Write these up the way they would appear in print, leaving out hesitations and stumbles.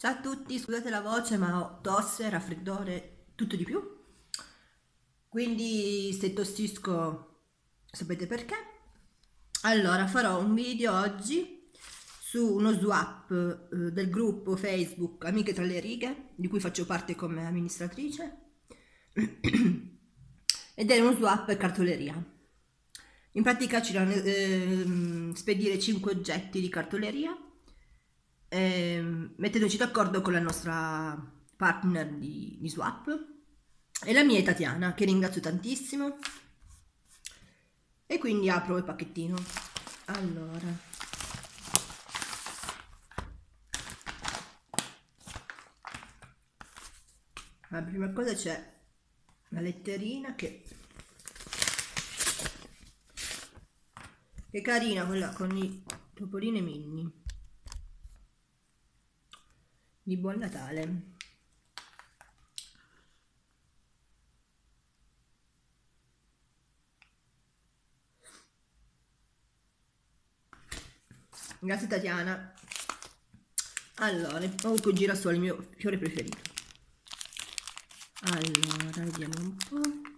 Ciao a tutti, scusate la voce, ma ho tosse, raffreddore, tutto di più. Quindi se tossisco sapete perché. Allora, farò un video oggi su uno swap del gruppo Facebook Amiche tra le righe, di cui faccio parte come amministratrice, ed è uno swap cartoleria. In pratica ci devono spedire 5 oggetti di cartoleria, mettendoci d'accordo con la nostra partner di swap, e la mia è Tatiana, che ringrazio tantissimo. E quindi apro il pacchettino. Allora, la prima cosa c'è la letterina che è carina, quella con i topolini mini di Buon Natale. Grazie Tatiana. Allora, comunque il girasole, il mio fiore preferito. Allora, vediamo un po'.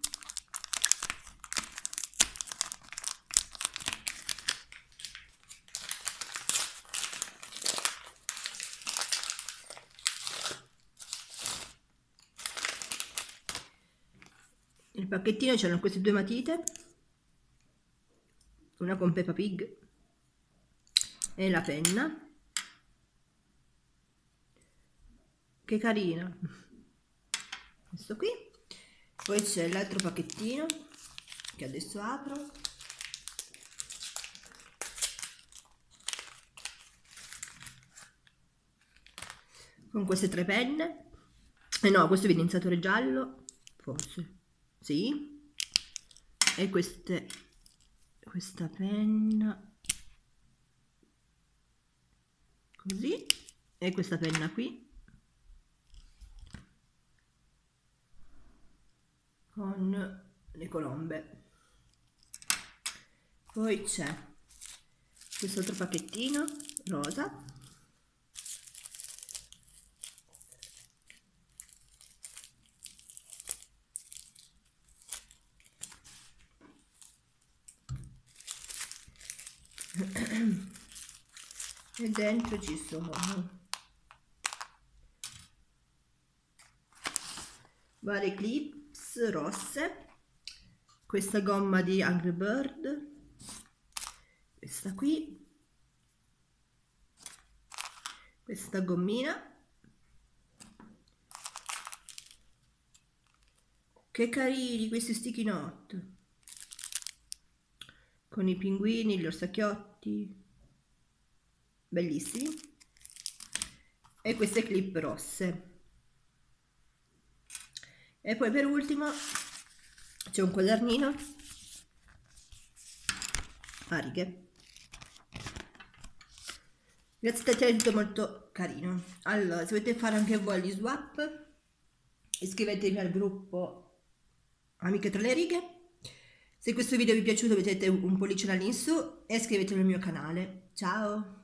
Il pacchettino c'erano queste due matite, una con Peppa Pig e la penna. Che carina, questo qui. Poi c'è l'altro pacchettino che adesso apro, con queste tre penne. No, questo è evidenziatore giallo, forse sì, e questa penna così, e questa penna qui con le colombe. Poi c'è questo altro pacchettino rosa, e dentro ci sono varie clips rosse, questa gomma di Angry Bird, questa qui, questa gommina. Che carini questi sticky note con i pinguini, gli orsacchiotti, bellissimi. E queste clip rosse. E poi per ultimo c'è un quadernino a righe. Grazie Tatiana, è tutto molto carino. Allora, se volete fare anche voi gli swap, iscrivetevi al gruppo Amiche tra le righe. Se questo video vi è piaciuto mettete un pollice in su e iscrivetevi al mio canale. Ciao!